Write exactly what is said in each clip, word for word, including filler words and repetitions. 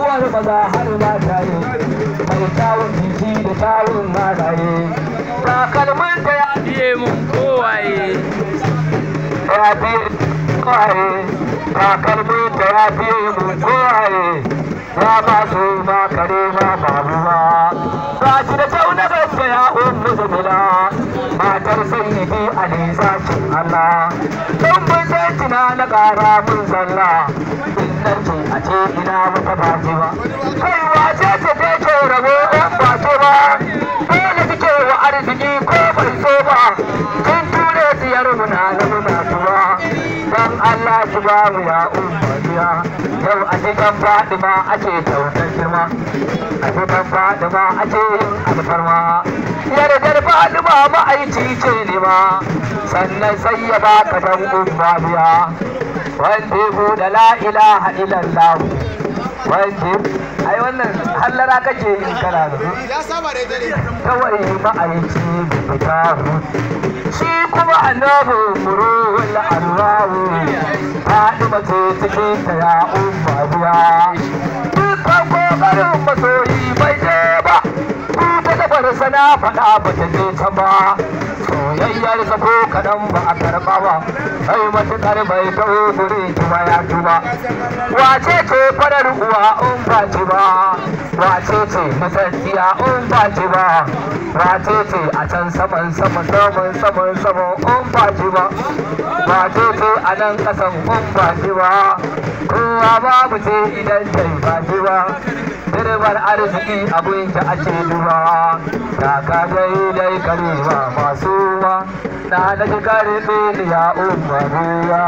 uwar maza har mataye mai kyawun jiki da kyawun halaye takalmin ta ya biye mun kowaye ya biye kowaye takalmin ta ya biye mun kowaye ya ba su ma kare ma babu ba ba shi da kyau na gaske ya ummu jamila matar sayyidi ali zakin Allah don mun san tina na kara mun zalla innan ce a ce ina mata bace ba kai wace ce ta ke rabo in ba ce ba dole kike wa arziki ko bai so ba kin ture siyar muna na muna tuwa dan Allah ki ba mu ya umma biya yau a cikin Fadima ake kyautar girma a cikin Fadima ake yin alfarma yardar Fadima ma'aici ce ne ma sannan sai ya baka dan umma biya wanda ya buɗe la ilaha illallah wanda ai wannan hallara kake yin kana da ya saba da dare kawai ma'aici da fitaru shi kuma annabi muruhul arwahu Fadima ce cikin ta ya umma biya dukkan kokarin masoyi bai je ba ku ta gabar sana faɗa ba ta je ta ba soyayyar sa ko kaɗan ba a karɓa ba ai matuƙar bai taho gure ki ba ya tuba wace ce farar uwa in ba ci ba wace ce masassiya in ba ci ba wace ce a can saman saman saman saman saman in ba ci ba wace ce a nan ƙasan in ba ci ba kowa babu ce idan ta yi ba ci ba dirbar arziki abin ki ake duba ta ka dai dai kare ba masu ba na da ki karfe ni ya umma biya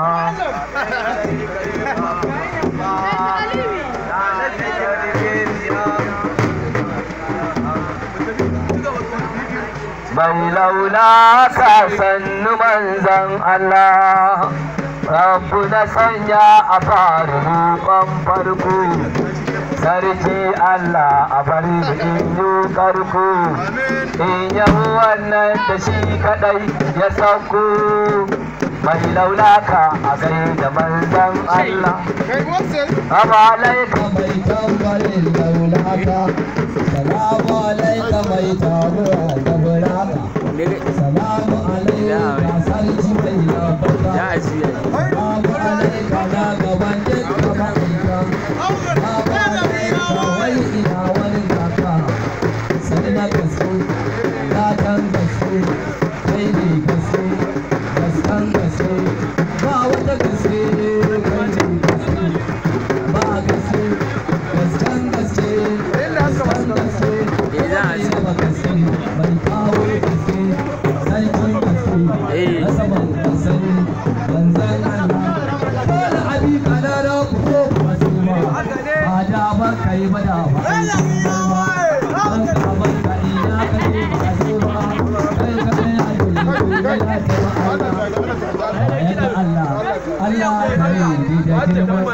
mai laula ka sannu manzan Allah Rabbu na sanya a faru roƙon farko sarki Allah a bari da in yi karko in yahu wannan da shi kadai ya sauko mai laulaka a gai da manzan Allah Assalamu alaikum mai tambarin laulaka Salamu alaikum mai tambarin laulaka Salamu alaikum sarki mai laulaka Salamu alaikum na gaban dukkan ma'aikata wani ina wani kaka sani na gaske gatan gaske kai ne gaske gaskan gaske ba wata gaske kai ne gaske ba gaske gaskan gaske gaskan gaske wani zama gaske mai kawo gaske sarkin gaske na saman gaske banzan Allah dole abi kanana ku ko kuma su ma a da ba kai ba da ba an ka ba ka ina ka ne ba su ba kai ka ne a dole ko ya ta ba Allah Allah Allah kare ni da girman